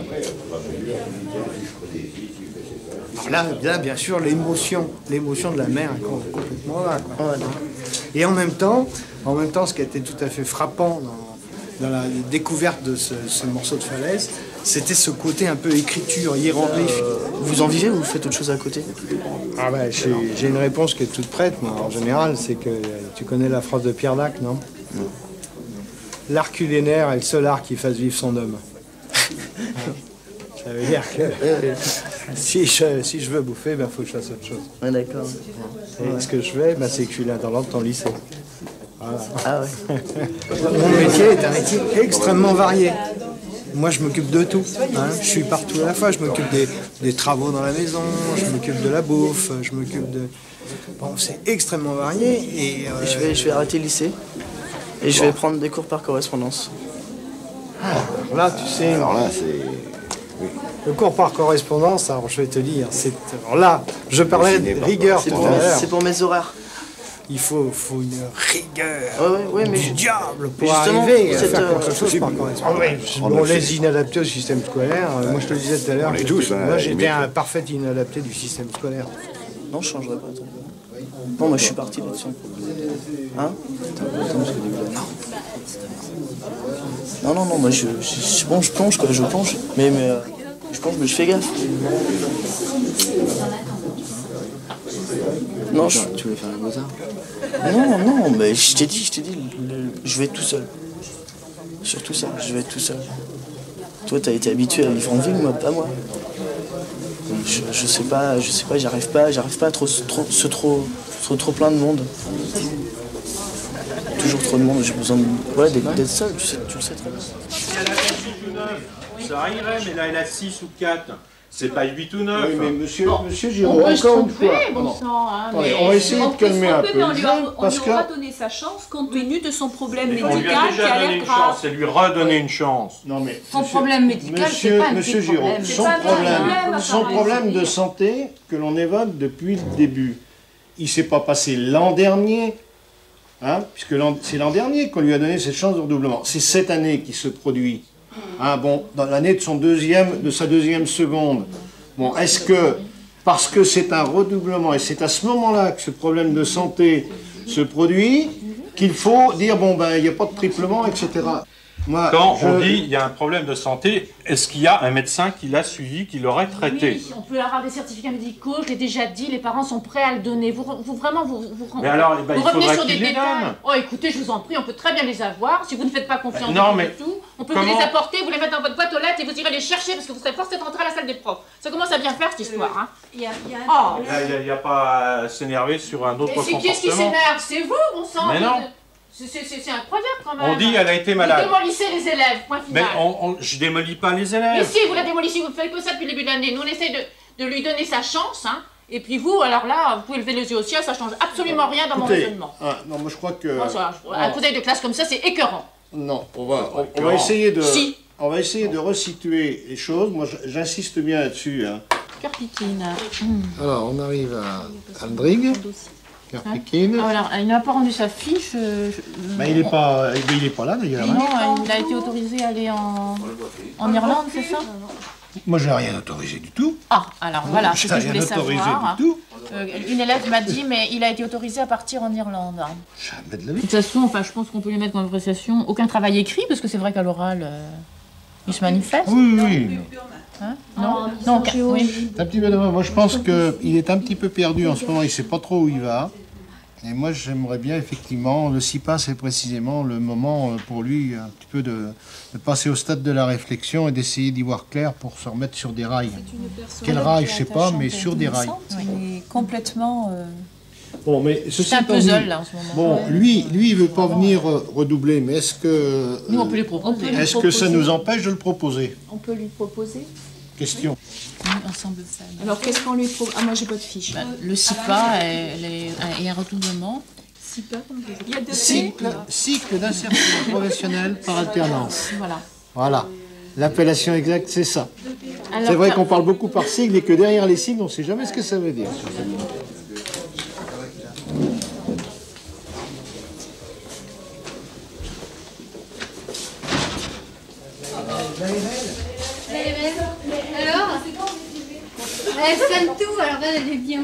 Alors là, bien sûr, l'émotion de la mer est complètement là. Quoi. Et en même temps, ce qui a été tout à fait frappant dans la découverte de ce morceau de falaise, c'était ce côté un peu écriture, hiéroglyphe. Vous en vivez ou vous faites autre chose à côté? Ah bah, j'ai une réponse qui est toute prête, mais en général, c'est que tu connais la phrase de Pierre Dac, non? L'art culinaire est le seul art qui fasse vivre son homme. Ça veut dire que si je veux bouffer, il faut que je fasse autre chose. Ouais, d'accord. Et ce que je fais, c'est que je suis l'intendant de ton lycée. Voilà. Ah ouais. Mon métier est un métier extrêmement varié. Moi, je m'occupe de tout. Hein. Je suis partout à la fois. Je m'occupe des travaux dans la maison, je m'occupe de la bouffe, je m'occupe de... Bon, c'est extrêmement varié. Et je vais arrêter le lycée et je vais prendre des cours par correspondance. Alors là, tu sais... Alors là, c'est... Oui. Le cours par correspondance, alors je vais te dire, c'est... Alors là, je parlais de rigueur tout à l'heure. C'est pour mes horaires. Il faut une rigueur du diable pour arriver à faire quelque chose par correspondance. Bon, les inadaptés au système scolaire, moi je te le disais tout à l'heure, moi j'étais un parfait inadapté du système scolaire. Non, je changerai pas. Non, moi je suis parti là-dessus. Hein? Non, moi je plonge quoi, je plonge. Mais je plonge, mais je fais gaffe. Non, tu voulais faire les beaux-arts? Non, mais je t'ai dit, je vais être tout seul. Surtout ça, je vais être tout seul. Toi, t'as été habitué à vivre en ville, moi, pas moi. Je sais pas, j'arrive pas à trop plein de monde. Toujours trop de monde, j'ai besoin d'être seul, tu le sais très bien. Ça irait, mais là, elle a 6 ou 4. C'est pas 8 ou 9. Oui, mais monsieur Giraud, encore une fois. Bon sang, hein, Attendez, on va essayer de calmer un peu. On lui aura donné sa chance compte tenu de son problème médical. On lui a déjà donné une chance, c'est lui redonner une chance. Non, mais son problème médical, c'est pas un petit problème. Son problème de santé que l'on évoque depuis le début, il ne s'est pas passé l'an dernier, hein, puisque c'est l'an dernier qu'on lui a donné cette chance de redoublement. C'est cette année qui se produit. Hein, bon, dans l'année de sa deuxième seconde. Bon, est-ce que, parce que c'est un redoublement, et c'est à ce moment-là que ce problème de santé se produit, qu'il faut dire, bon, ben, il n'y a pas de triplement, etc. Moi, quand on dit il y a un problème de santé, est-ce qu'il y a un médecin qui l'a suivi, qui l'aurait traité? Oui, on peut avoir des certificats médicaux, je l'ai déjà dit, les parents sont prêts à le donner. Vous mais alors, il faudra sur qu'il des les donne. Oh, écoutez, je vous en prie, on peut très bien les avoir. Si vous ne faites pas confiance non, du tout, on peut vous les apporter, vous les mettre dans votre boîte aux lettres et vous irez les chercher parce que vous serez forcé de rentrer à la salle des profs. Ça commence à bien faire cette histoire. Hein. Il n'y a pas à s'énerver sur un autre comportement. Qu'est-ce qui s'énerve? C'est vous, on sent. Mais non. C'est incroyable quand même. On dit elle a été malade. Vous démolissez les élèves, point final. Mais je démolis pas les élèves. Mais si, vous la démolissez, vous ne faites que ça depuis le début de l'année. Nous, on essaie de lui donner sa chance, hein. Et puis vous, alors là, vous pouvez lever les yeux au ciel, ça change absolument rien dans mon raisonnement. Non, moi je crois que... Un coup d'œil de classe comme ça, c'est écœurant. Non, on va essayer de... Si. On va essayer de resituer les choses. Moi, j'insiste bien là-dessus. Hein. Carpikine. Alors, on arrive à Aldrig. Carpikine. Alors, il n'a pas rendu sa fiche. Il n'est pas là d'ailleurs. Non, il a été autorisé à aller en Irlande, c'est ça? Moi, je n'ai rien autorisé du tout. Ah, alors voilà, c'est ce que je voulais savoir. Du tout. Une élève m'a dit, mais il a été autorisé à partir en Irlande. Jamais de la vie. De toute façon, je pense qu'on peut lui mettre comme appréciation aucun travail écrit, parce que c'est vrai qu'à l'oral, il se manifeste. Oui. Hein? Non, oui. Un petit peu de... Moi, je pense qu'il est un petit peu perdu en ce moment. Il ne sait pas trop où il va. Et moi, j'aimerais bien, effectivement, le CIPA, c'est précisément le moment pour lui, un petit peu de passer au stade de la réflexion et d'essayer d'y voir clair pour se remettre sur des rails. Quel rail, je ne sais pas, mais sur des rails. Il est complètement... Bon, mais c'est un puzzle, là, en ce moment. Bon, lui, il ne veut pas venir redoubler, mais est-ce que... Nous, on peut lui proposer. Est-ce que ça nous empêche de le proposer? On peut lui proposer. Question. Ensemble de femmes. Alors, qu'est-ce qu'on lui propose? Ah, moi, j'ai pas de fiche. Le CIPA et un redoublement. CIPA, il y a cycle d'insertion professionnelle par alternance. Voilà. Voilà. L'appellation exacte, c'est ça. C'est vrai qu'on parle beaucoup par sigle et que derrière les sigles, on ne sait jamais ce que ça veut dire. Alors, elle soigne tout, alors elle est bien.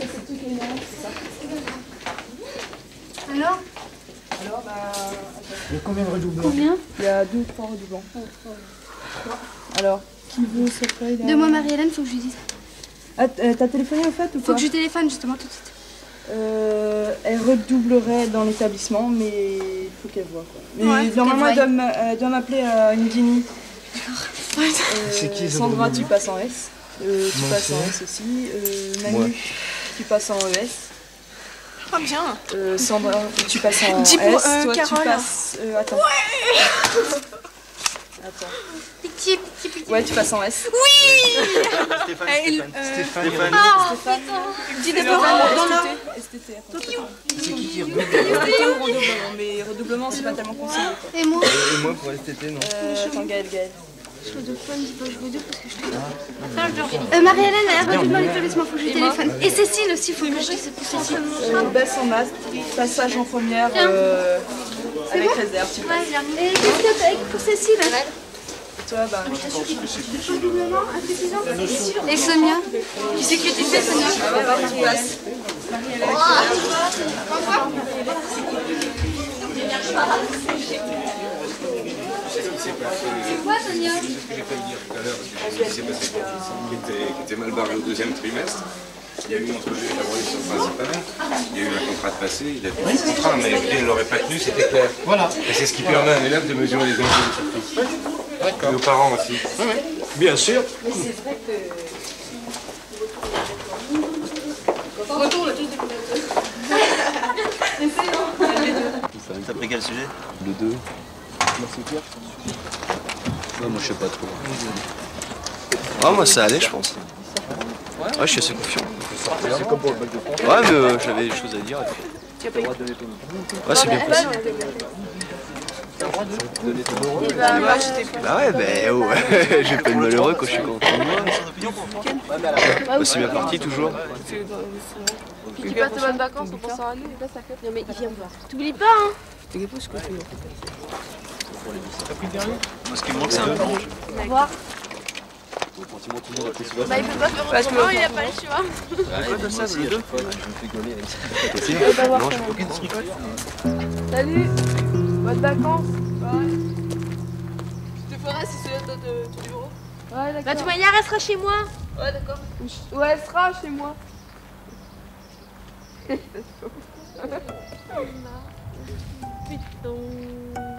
Alors, il y a combien de redoublants? Combien? Il y a 2 ou 3 redoublants. Alors, qui veut cette feuille là? De moi, Marie-Hélène, faut que je lui dise. Ah, t'as téléphoné en fait ou faut que je téléphone justement tout de suite. Elle redoublerait dans l'établissement, mais il faut qu'elle voie quoi. Mais ouais, normalement, elle doit m'appeler à une guinée. C'est qui Sandra, tu passes en S. Tu passes en S aussi. Manu, tu passes en ES. Ah bien. Sandra, tu passes en Dis S, pour, toi Carole. tu passes... attends. Attends. Pitié. Ouais, tu passes en S. Oui. Stéphane. Ah, Stéphane. Dis d'abord dans l'ordre. STT. C'est qui redouble? STT ou redoublement, mais redoublement c'est pas tellement conseillé. Et moi Et moi pour STT, non. Attends, Gaël. Je redouble pas, me dis pas, je redouble parce que je te Marie-Hélène, elle redouble dans l'établissement, faut que je téléphone. Et Cécile aussi, faut que je dise pour Cécile. Baisse en masse, passage en première avec réserve. Ouais, bien. Et qu'est-ce que t'as pour Cécile? Toi, bah. Redoublement, insuffisant. Et Sonia? Qui c'est que tu fais, Sonia? C'est quoi, Sonia? Ce qui s'est passé pour qui était mal barré au deuxième trimestre. Il y a eu une entrevue avec la professeure principale, il y a eu un contrat de passé, il a tenu ce contrat, mais il ne l'aurait pas tenu, c'était clair. Voilà. Et c'est ce qui permet à un élève de mesurer les enjeux surtout. D'accord. Et aux parents aussi. Oui, bien sûr. Mais c'est vrai que... Retourne tous T'as pris quel sujet? Le 2. Moi je sais pas trop. Ah moi ça allait je pense. Ouais, je suis assez confiant. C'est comme pour le bac de France. Ouais mais j'avais des choses à dire. Tu as pas eu. Ouais c'est bien passé. Bah ouais, bah oh, j'ai pas de malheureux quand je suis content de moi. Bah, c'est bien parti toujours. Puis tu passes de bonnes vacances en pensant à nous et là ça fait. Non mais il vient me voir. T'oublies pas, hein? T'oublies pas ce que tu fais. T'as pris le dernier? Moi ce qui me manque c'est un peu. Au revoir. Bah il peut pas faire autrement, il a pas le choix. Ouais, ça, le 2. Je me fais gauler avec ça. Non, j'ai aucune truc. Salut. Bonnes vacances. Tu te feras si c'est ton bureau. Ouais, d'accord. Bah, de toute manière, elle sera chez moi. Ouais, d'accord. Ouais, elle sera chez moi. Putain.